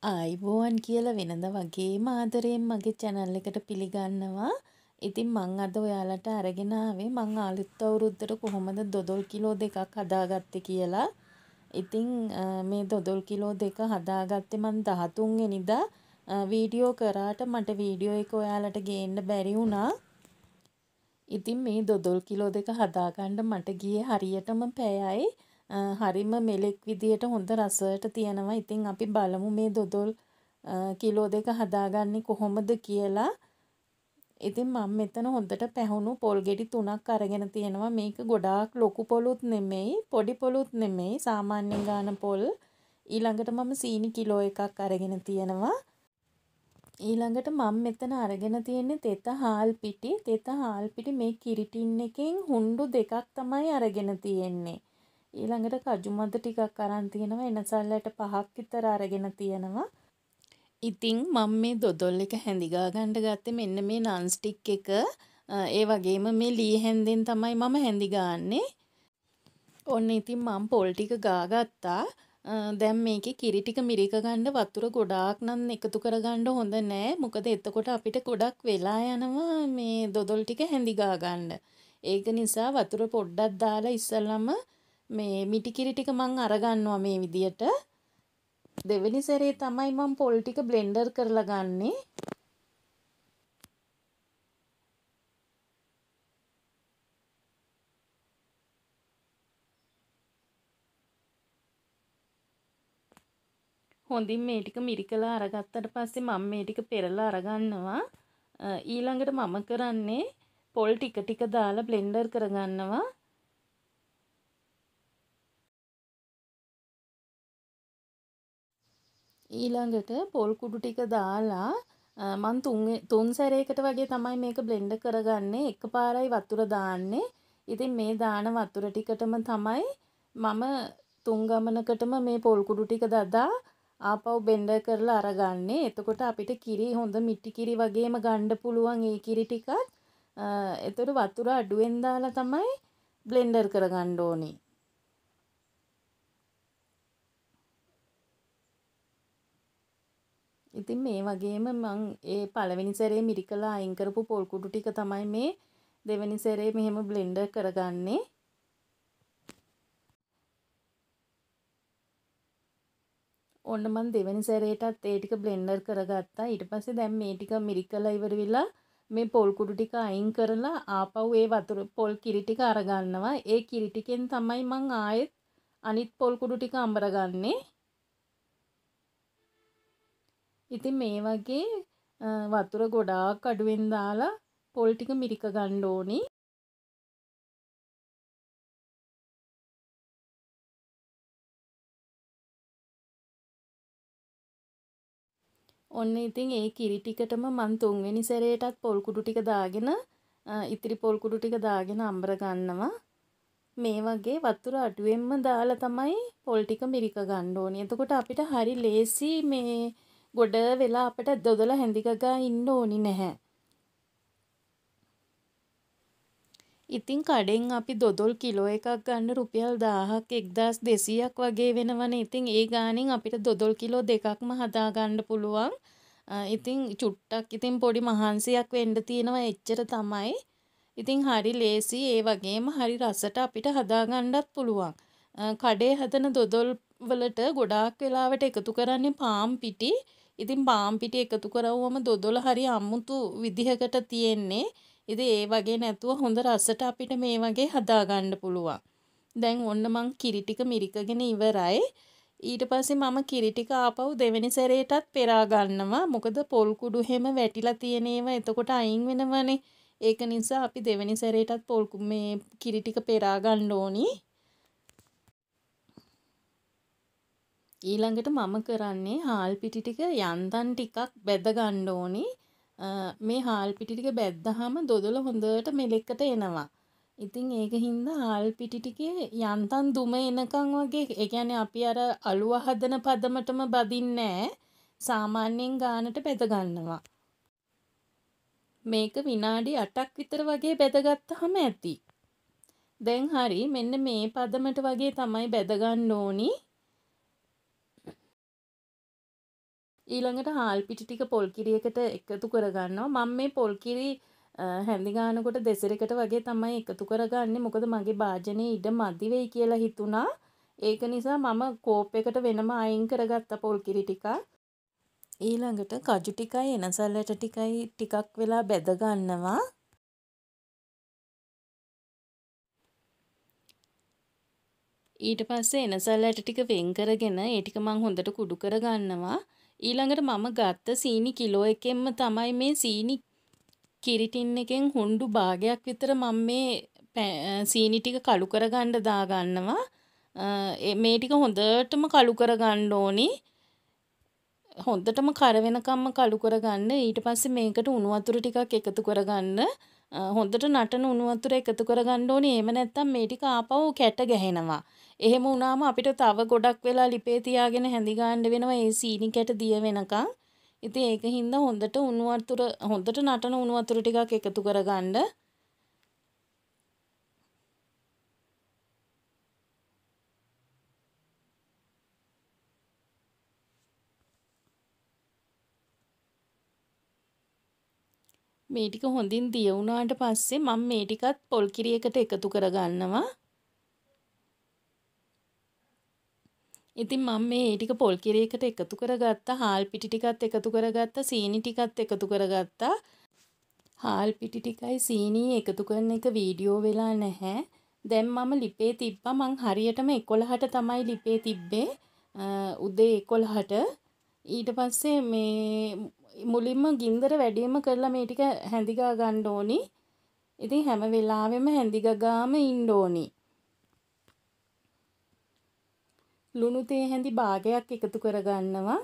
ආයිබෝවන් කියලා වෙනද වගේම ආදරයෙන් මගේ channel එකට පිළිගන්නවා. ඉතින් මං අද ඔයාලට අරගෙන ආවේ මං අලුත් අවුරුද්දට කොහොමද දොඩොල් කිලෝ දෙකක් හදාගත්තේ කියලා. ඉතින් මේ දොඩොල් කිලෝ දෙක හදාගත්තේ මං 13 වෙනිදා වීඩියෝ කරාට මට වීඩියෝ එක ඔයාලට ගේන්න බැරි වුණා. ඉතින් මේ දොඩොල් කිලෝ දෙක හදාගන්න මට ගියේ හරියටම පැයයි. හරිම මෙලෙක් විදියට හොඳ රසයට තියෙනවා. ඉතින් අපි බලමු මේ දොඩොල් කිලෝ දෙක හදාගන්නේ කොහොමද කියලා. ඉතින් මම මෙතන හොඳට පැහුණු පොල් ගෙඩි 3ක් අරගෙන තියෙනවා. මේක ගොඩාක් ලොකු පොලුත් නෙමෙයි, පොඩි පොලුත් නෙමෙයි, සාමාන්‍යයෙන් ගාන පොල්. ඊළඟට මම සීනි කිලෝ එකක් අරගෙන තියෙනවා. ඊළඟට මම මෙතන අරගෙන තියෙන්නේ තෙත හාල් පිටි. තෙත හාල් පිටි මේ කිරි ටින් එකෙන් හුණ්ඩු දෙකක් තමයි අරගෙන තියෙන්නේ. ඊළඟට කජු මද ටිකක් අරන් තියෙනවා. එනසල්ලට 5ක් විතර අරගෙන තියෙනවා. ඉතින් මම මේ දොඩොල් එක හැඳිගා ගන්න ගත්තේ මෙන්න මේ නන් ස්ටික් එක. ඒ වගේම මේ ලී හැන්දෙන් තමයි මම හැඳිගාන්නේ. ඔන්න ඉතින් මම පොල් ටික ගාගත්තා. දැන් මේකේ කිරි ටික මිරික ගන්න වතුර ගොඩාක් නම් එකතු කරගන්න හොඳ නෑ. මොකද එතකොට අපිට ගොඩක් වෙලා යනවා මේ දොඩොල් ටික හැඳිගා ගන්න. ඒක නිසා වතුර පොඩ්ඩක් දාලා ඉස්සෙල්ලම මේ මිටි කිරි ටික මං අරගන්නවා මේ විදියට. දෙවෙනි සැරේ තමයි මම පොල් ටික බ්ලෙන්ඩර් කරලා ගන්නෙ. හොඳින් මේ ටික මිරිකලා අරගත්තට පස්සේ මම මේ ටික පෙරලා අරගන්නවා. ඊළඟට මම කරන්නේ පොල් ටික ටික දාලා බ්ලෙන්ඩර් කරගන්නවා. ඊළඟට පොල් කුඩු ටික දාලා මම තුන් සැරයකට වගේ තමයි මේක බ්ලෙන්ඩ් කරගන්නේ. එකපාරයි වතුර දාන්නේ. ඉතින් මේ දාන වතුර ටිකටම තමයි මම තුන් ගමනකටම මේ පොල් කුඩු ටික දදා ආපහු බෙන්ඩර් කරලා අරගන්නේ. එතකොට අපිට කිරි හොඳ මිටි කිරි වගේම ගන්න පුළුවන් ඒ කිරි ටිකත්. එතකොට වතුර අඩුවෙන් දාලා තමයි බ්ලෙන්ඩර් කරගන්න ඕනේ. ඉතින් මේ වගේම මං ඒ පළවෙනි සැරේ මිරිකලා අයින් කරපු පොල් කුඩු ටික තමයි මේ දෙවෙනි සැරේ මෙහෙම බ්ලෙන්ඩර් කරගන්නේ. ඔන්න මං දෙවෙනි සැරේටත් ඒ ටික බ්ලෙන්ඩර් කරගත්තා. ඊට පස්සේ දැන් මේ ටික මිරිකලා ඉවර වෙලා මේ පොල් කුඩු ටික අයින් කරලා ආපහු ඒ වතුර පොල් කිරි ටික අරගන්නවා. ඒ කිරි ටිකෙන් තමයි මං ආයෙත් අනිත් පොල් කුඩු ටික අඹරගන්නේ. ඉතින් මේ වගේ වතුර ගොඩාක් අඩුවෙන් දාලා පොල් ටික මිරික ගන්න ඕනි. ඔන්න ඉතින් ඒ කිරි ටිකටම මං තුන්වෙනි සැරේටත් පොල් කුඩු ටික දාගෙන ඉතිරි පොල් කුඩු ටික දාගෙන අඹර ගන්නවා. මේ වගේ වතුර අඩුවෙන්ම දාලා තමයි පොල් ටික මිරික ගන්න ඕනේ. එතකොට අපිට හරි ලේසි මේ ගොඩ වෙලා අපිට දොඩල හැඳිගගා ඉන්න ඕනි නැහැ. ඉතින් කඩෙන් අපි දොඩොල් කිලෝ එකක් ගන්න රුපියල් 1000ක් 1200ක් වගේ වෙනවනේ. ඉතින් ඒ ගාණෙන් අපිට දොඩොල් කිලෝ දෙකක්ම හදා ගන්න පුළුවන්. ඉතින් චුට්ටක් ඉතින් පොඩි මහන්සියක් වෙන්න තියෙනවා එච්චර තමයි. ඉතින් හරි ලේසි ඒ වගේම හරි රසට අපිට හදා ගන්නත් පුළුවන්. කඩේ හදන දොඩොල් වලට ගොඩාක් වෙලාවට එකතු කරන්නේ පාන් පිටි. ඉතින් පාන් පිටි එකතු කරවුවම දොඩොල හරි අමුතු විදිහකට තියෙන්නේ. ඉතින් ඒ වගේ නැතුව හොඳ රසට අපිට මේ වගේ හදා ගන්න පුළුවන්. දැන් ඔන්න මං කිරි ටික මිරිකගෙන ඉවරයි. ඊට පස්සේ මම කිරි ටික ආපහු දෙවෙනි සැරේටත් පෙරා ගන්නවා. මොකද පොල් කුඩු හැම වැටිලා තියෙන ඒවා එතකොට අයින් වෙනවනේ. ඒක නිසා අපි දෙවෙනි සැරේටත් මේ කිරි ටික පෙරා ගන්න ඕනි. ඊළඟට මම කරන්නේ හාල් පිටි ටික යන්තම් ටිකක් බැද ගන්න ඕනි. මේ හාල් පිටි ටික බැද්දාම දොඩොල හොඳට මෙලෙකට එනවා. ඉතින් ඒක හින්දා හාල් පිටි ටිකේ යන්තම් දුම එනකන් වගේ ඒ කියන්නේ අපි අර අලුව හදන පදමටම බදින්නේ නැහැ. සාමාන්‍යයෙන් ගානට බැද ගන්නවා. මේක විනාඩි 8ක් විතර වගේ බැදගත්තාම ඇති. දැන් හරි මෙන්න මේ පදමට වගේ තමයි බැද ගන්න ඕනි. ඊළඟට හාල් පිටි ටික පොල් කිරියකට එකතු කරගන්නවා. මම මේ පොල් කිරි හැඳි ගන්නකොට දෙසරකට වගේ තමයි එකතු කරගන්නේ. මොකද මගේ භාජනයේ ඉඩ මදි වෙයි කියලා හිතුණා. ඒක නිසා මම කෝප් එකට වෙනම අයින් කරගත්ත පොල් කිරි ටික. ඊළඟට කජු ටිකයි එනසල් ඇට ටිකයි ටිකක් වෙලා බැද ගන්නවා. ඊට පස්සේ එනසල් ඇට ටික වෙන් කරගෙන ඒ ටික මං හොඳට කුඩු කරගන්නවා. ඊළඟට මම ගත්ත සීනි කිලෝ එකෙන්ම තමයි මේ සීනි කිරි ටින් එකෙන් හුණ්ඩු භාගයක් විතර මම මේ සීනි ටික කළු කරගන්න දාගන්නවා. මේ ටික හොඳටම කළු කරගන්න ඕනි. හොඳටම කර වෙනකම්ම කළු කරගන්න. ඊට පස්සේ මේකට උණු වතුර ටිකක් එකතු කරගන්න. හොඳට නටන උණු වතුර එකතු කරගන්න ඕනේ. එහෙම නැත්නම් මේ ටික ආපහු කැට ගැහෙනවා. එහෙම වුණාම අපිට තව ගොඩක් වෙලා ලිපේ තියාගෙන හැඳි ගන්න වෙනවා ඒ සීනි කැට දිය වෙනකන්. ඉතින් ඒකින්ද හොඳට හොඳට නටන උණු වතුර ටිකක් එකතු කරගන්න. මේ ටික හොඳින් දිය වුණාට පස්සේ මම මේ ටිකත් පොල් කිරියකට එකතු කරගන්නවා. ඉතින් මම මේ ටික පොල් කිරියකට එකතු කරගත්තා. හාල් පිටි ටිකත් එකතු කරගත්තා. සීනි ටිකත් එකතු කරගත්තා. හාල් පිටි ටිකයි සීනි එකතු කරන එක වීඩියෝ වෙලා නැහැ. දැන් මම ලිපේ තිබ්බා. මං හරියටම 11ට තමයි ලිපේ තිබ්බේ. උදේ 11ට. ඊට පස්සේ මේ මුලින්ම ගින්දර වැඩිම කරලා මේ ටික හැඳි ගා ගන්න ඕනි. ඉතින් හැම වෙලාවෙම හැඳි ගාම ඉන්න ඕනි. ලුණු තේ හැඳි භාගයක් එකතු කරගන්නවා.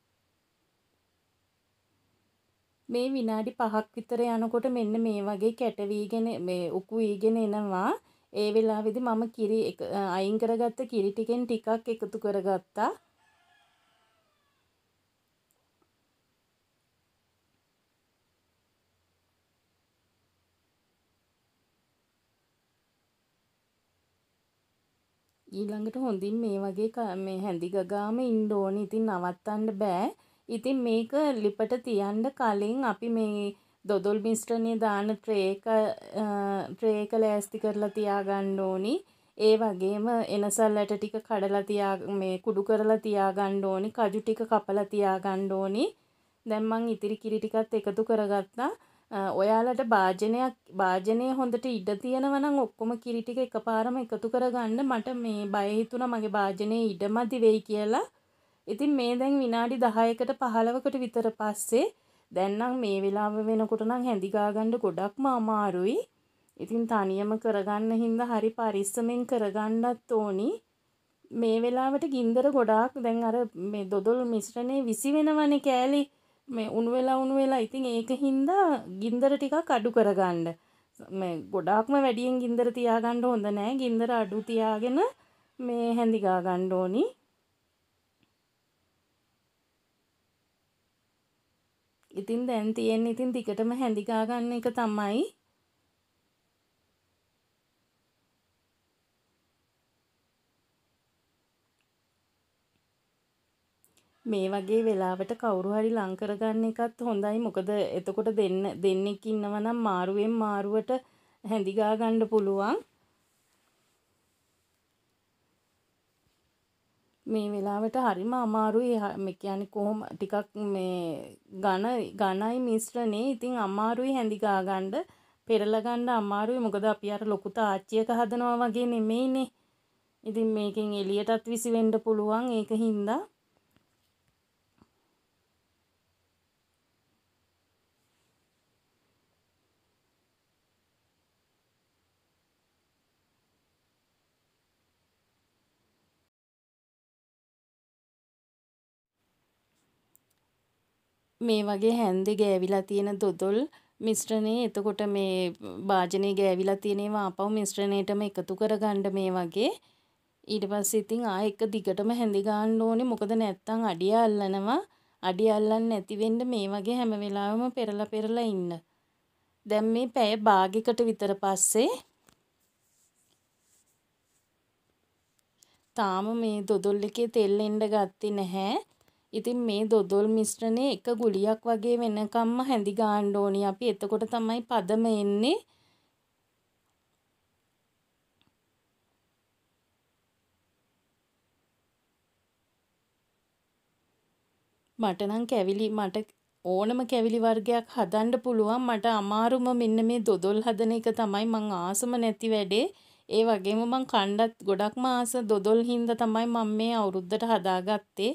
මේ විනාඩි 5ක් විතර යනකොට මෙන්න මේ වගේ කැට වීගෙන මේ උකු වීගෙන එනවා. ඒ වෙලාවේදී මම කිරි අයින් කරගත්ත කිරි ටිකෙන් ටිකක් එකතු කරගත්තා. ඊළඟට හොඳින් මේ වගේ මේ හැඳි ගගාම ඉන්න ඕනේ. ඉතින් නවත්තන්න බෑ. ඉතින් මේක ලිපට තියන්න කලින් අපි මේ දොදොල් මිශ්‍රණය දාන ට්‍රේ එක ලෑස්ති කරලා තියාගන්න ඕනි. ඒ වගේම එනසල් ඇට ටික කඩලා මේ කුඩු කරලා තියාගන්න ඕනි. කජු ටික කපලා තියාගන්න ඕනි. දැන් මං ඉතිරි කිරි ටිකත් එකතු කරගත්තා. ඔයාලට භාජනය හොඳට ඉඩ තියෙනවා නම් ඔක්කොම කිරි ටික එකපාරම එකතු කරගන්න. මට මේ බය හිතුණා මගේ භාජනයේ ඉඩ මදි වෙයි කියලා. ඉතින් මේ දැන් විනාඩි 10කට 15කට විතර පස්සේ දැන් නම් මේ වෙලාව වෙනකොට නම් හැඳි ගන්න ගොඩක්ම අමාරුයි. ඉතින් තනියම කරගන්න හින්දා හරි පරිස්සමෙන් කරගන්නත් ඕනි. මේ වෙලාවට ගින්දර ගොඩාක් දැන් අර මේ දොදොල් මිශ්‍රණේ විසි වෙනවනේ කෑලි මේ උණු වෙලා ඉතින් ඒක හින්දා ගින්දර ටිකක් අඩු කරගන්න. මේ ගොඩාක්ම වැඩියෙන් ගින්දර තියාගන්න හොඳ නෑ. ගින්දර අඩු තියාගෙන මේ හැඳි ගා ගන්න ඕනි. ඉතින් දැන් තියෙන්නේ ඉතින් ටිකටම හැඳි ගා ගන්න එක තමයි. මේ වගේ වෙලාවට කවුරු හරි ලං කරගන්න එකත් හොඳයි. මොකද එතකොට දෙන්නෙක් ඉන්නවා නම් මාරුවෙන් මාරුවට හැඳි ගා ගන්න පුළුවන්. මේ වෙලාවට හරිම අමාරුයි. මේ කියන්නේ කොහොම ටිකක් මේ ඝනයි මිශ්‍රණේ. ඉතින් අමාරුයි හැඳි ගා ගන්න. පෙරලා ගන්න අමාරුයි. මොකද අපි අර ලොකු තාච්චියක හදනවා වගේ නෙමෙයිනේ. ඉතින් මේකෙන් එළියටත් විසි වෙන්න පුළුවන්. ඒක හින්දා මේ වගේ හැන්දේ ගෑවිලා තියෙන දොදොල් මිශ්‍රණේ එතකොට මේ භාජනයේ ගෑවිලා තියෙන ඒවා ආපහු මිශ්‍රණයටම එකතු කරගන්න මේ වගේ. ඊට පස්සේ ඉතින් එක දිගටම හැඳි ගන්න ඕනේ. මොකද නැත්තම් අඩිය අල්ලනවා. අඩිය අල්ලන්නේ නැති වෙන්න මේ වගේ හැම වෙලාවෙම පෙරලා ඉන්න. දැන් මේ පැය භාගයකට විතර පස්සේ තාම මේ දොදොල් එකේ තෙල් එන්න ගත්තේ නැහැ. ඉතින් මේ දොදොල් මිශ්‍රණය එක ගුලියක් වගේ වෙනකම්ම හැඳි ගන්න ඕනි අපි. එතකොට තමයි පදම එන්නේ. මට ඕනම කැවිලි වර්ගයක් හදන්න පුළුවන්. මට අමාරුම මෙන්න මේ දොදොල් හදන එක තමයි මං ආසම නැති වැඩේ. ඒ වගේම මං කණ්ඩත් ගොඩක්ම ආස දොදොල් හින්දා තමයි මම මේ අවුරුද්දට හදාගත්තේ.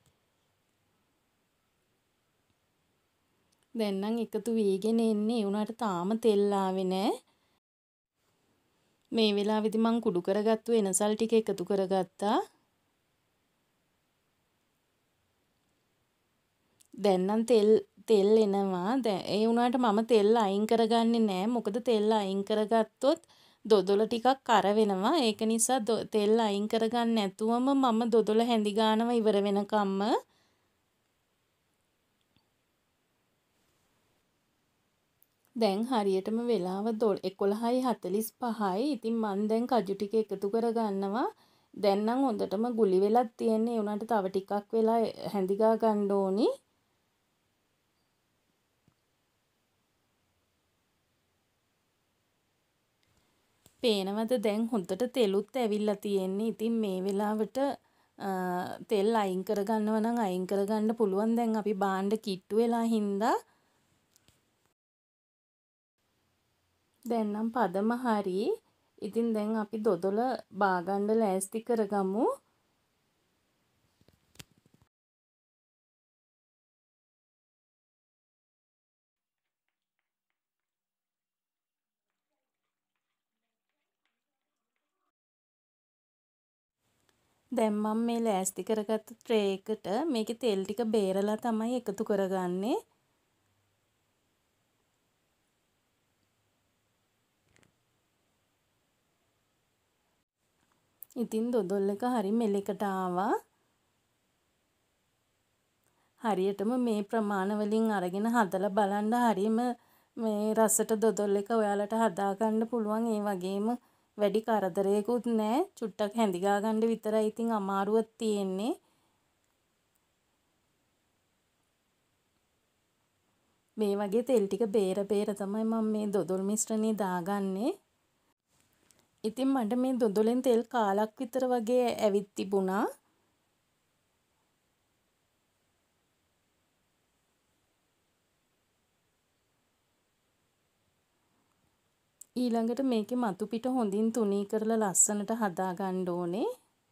දැන් නම් එකතු වීගෙන එන්නේ. ඒ උනාට තාම තෙල් ආවේ නෑ. මේ වෙලාවේදී මං කුඩු කරගත්තු එනසල් ටික එකතු කරගත්තා. දැන් නම් තෙල් එනවා. ඒ වුණාට මම තෙල් අයින් කරගන්නේ නැහැ. මොකද තෙල් අයින් කරගත්තොත් දොදොල ටිකක් කර වෙනවා. ඒක නිසා තෙල් අයින් කරගන්න නැතුවම මම දොදොල හැඳි ගන්නවා ඉවර වෙනකම්ම. දැන් හරියටම වෙලාව 11:45යි. ඉතින් මම දැන් කජු ටික එකතු කරගන්නවා. දැන් නම් හොඳටම ගුලි වෙලක් තියෙන්නේ. ඒ උනාට තව ටිකක් වෙලා හැඳි ගන්න ඕනි. පේනවද දැන් හොඳට තෙලුත් ඇවිල්ලා තියෙන්නේ. ඉතින් මේ වෙලාවට තෙල් අයින් කරගන්නව නම් අයින් කරගන්න පුළුවන්. දැන් අපි බාණ්ඩ කිට්ටු වෙලා හින්දා දැන් නම් පදම හරි. ඉතින් දැන් අපි දොදොල බාගන්න ලෑස්ති කරගමු. දැන් මම මේ ලෑස්ති කරගත්ත ට්‍රේ එකට මේකේ තෙල් ටික බේරලා තමයි එකතු කරගන්නේ. ඉතින් දොදොල් එක හරි මෙලෙකට ආවා. හරියටම මේ ප්‍රමාණ වලින් අරගෙන හදලා බලන්න හරියම මේ රසට දොදොල් එක ඔයාලට හදාගන්න පුළුවන්. ඒ වගේම වැඩි කරදරයකුත් නැහැ. චුට්ටක් හැඳි ගන්න විතරයි ඉතින් අමාරුවක් තියෙන්නේ. මේ වගේ තෙල් ටික බේර තමයි මම මේ දොදොල් මිශ්‍රණය දාගන්නේ. ඉතින් මට මේ දොදොලෙන් තෙල් කාලක් විතර වගේ ඇවිත් තිබුණා. ඊළඟට මේකේ මතු පිට හොඳින් තුනී කරලා ලස්සනට හදාගන්න ඕනේ.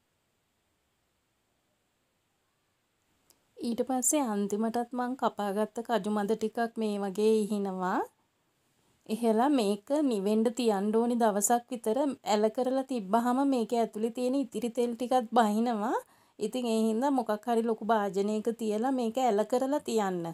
ඊට පස්සේ අන්තිමටත් මං කපාගත්ත කජු මද ටිකක් මේ වගේ ඉහිනවා. එහෙලා මේක නිවෙන්න තියන්න ඕනි දවසක් විතර. ඇල කරලා තිබ්බහම මේකේ ඇතුලේ තියෙන ඉතිරි තෙල් ටිකත් බහිනවා. ඉතින් ඒ හින්දා මොකක් හරි ලොකු භාජනයක තියලා මේක ඇල කරලා තියන්න.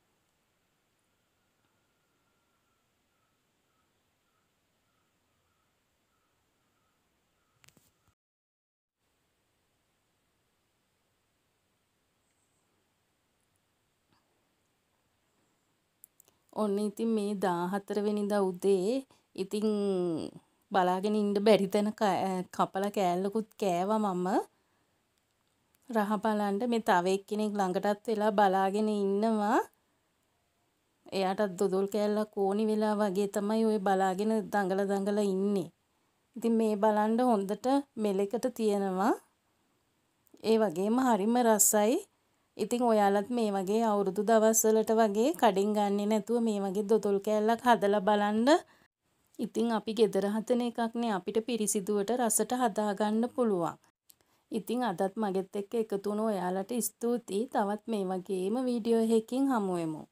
ඔන්න ඉතින් මේ 14 වෙනිදා උදේ ඉතින් බලාගෙන ඉන්න බැරි තැන කපලා කෑල්ලකුත් කෑවා මම. රහ බලන්න මේ තව එක්කෙනෙක් ළඟටත් වෙලා බලාගෙන ඉන්නවා. එයාටත් දොදොල් කෑල්ලක් ඕනි වෙලා වගේ තමයි ওই බලාගෙන දඟල ඉන්නේ. ඉතින් මේ බලන්න හොඳට මෙලෙකට තියෙනවා. ඒ වගේම හරිම රසයි. ඉතින් ඔයාලත් මේ වගේ අවුරුදු දවස්වලට වගේ කඩින් ගන්නේ නැතුව මේ වගේ දොදොල් කෑල්ලක් හදලා බලන්න. ඉතින් අපි ගෙදර හදන එකක්නේ අපිට පිරිසිදුවට රසට හදාගන්න පුළුවන්. ඉතින් අදත් මගෙත් එක්ක එකතු වුණ ඔයාලට ස්තුතියි. තවත් මේ වගේම වීඩියෝ එකකින් හමු වෙමු.